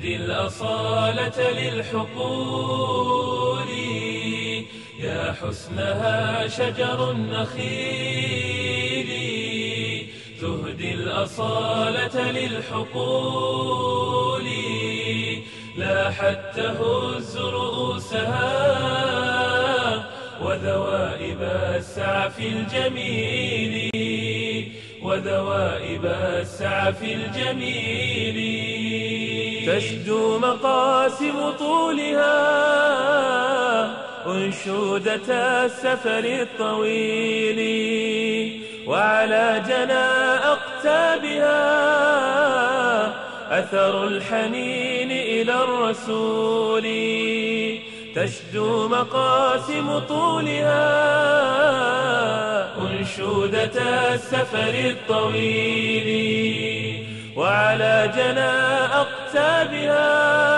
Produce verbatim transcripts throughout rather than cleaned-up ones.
تهدي الأصالة للحقول. يا حسنها شجر النخيل، تهدي الأصالة للحقول. لاحت تهز رؤوسها وذوائب السعف الجميل، وذوائب السعف الجميل. تشدو مقاسم طولها أنشودة السفر الطويل، وعلى جنى أقتابها أثر الحنين إلى الرسول. تشدو مقاسم طولها أنشودة السفر الطويل، وعلى جنى أقتابها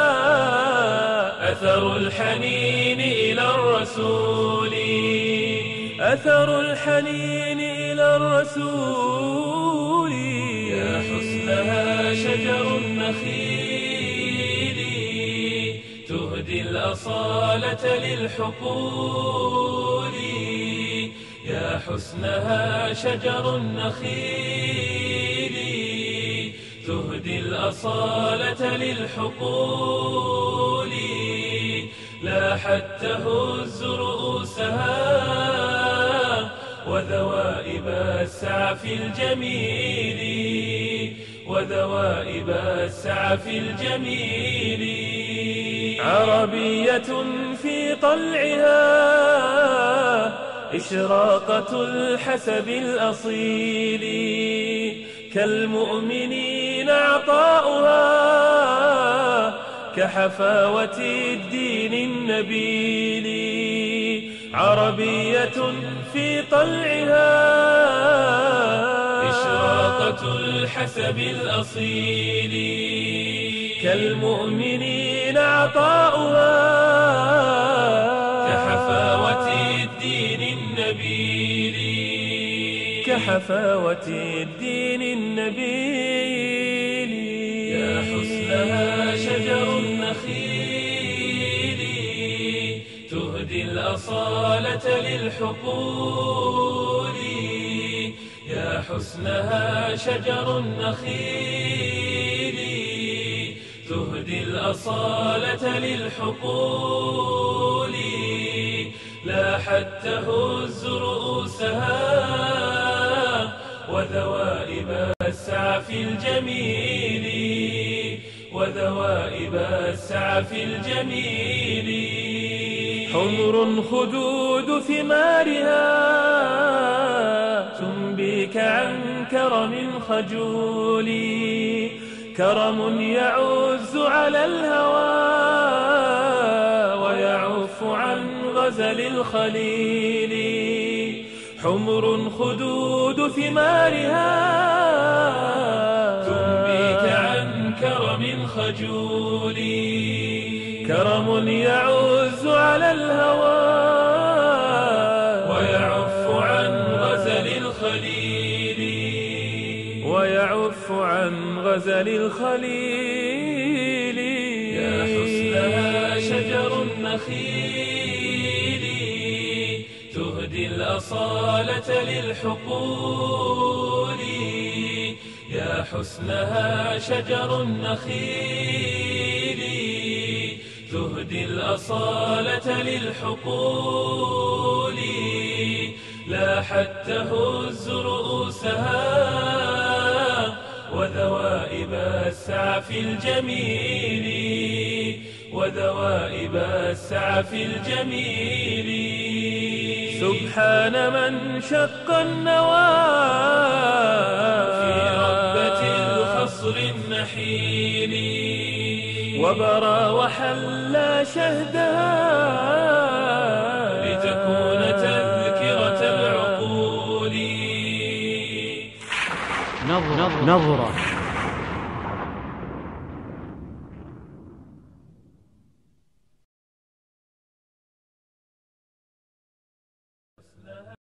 أثر الحنين إلى الرسول. أثر الحنين إلى الرسول. يا حسنها شجر النخيل، تهدي الأصالة للحقول. يا حسنها شجر النخيل، تهدي الأصالة للحقول. لاحت تهز رؤوسها وذوائب السعف الجميل، وذوائب السعف الجميل. عربية في طلعها إشراقة الحسب الأصيل، كالمؤمنين عطاؤها كحفاوة الدين النبيل. عربية في طلعها إشراقة الحسب الأصيل، كالمؤمنين عطاؤها كحفاوة الدين النبيل، كحفاوة الدين النبيل. يا حسنها شجر النخيل، تهدي الأصالة للحقول. يا حسنها شجر النخيل، تهدي الأصالة للحقول. لاحت تهز رؤوسها وذوائب السعف الجميل، وذوائب السعف الجميل. حمر خدود ثمارها تنبيك عن كرم خجول، كرم يعز على الهوى ويعف عن غزل الخليل. حمر خدود ثمارها تنبيك عن كرم خجول، كرم يعز على الهوى ويعف عن غزل الخليل، ويعف عن غزل الخليل. يا حسنها شجر النخيل، تهدي الأصالة للحقول. يا حسنها شجر النخيل، تهدي الأصالة للحقول. لاحت تهز رؤوسها وذوائب السعف الجميل، وذوائب السعف الجميل. سبحان من شق النوى في ربة الخصر النحيل، وبرى وحلى شهدها لتكون تذكرة العقول. نظرة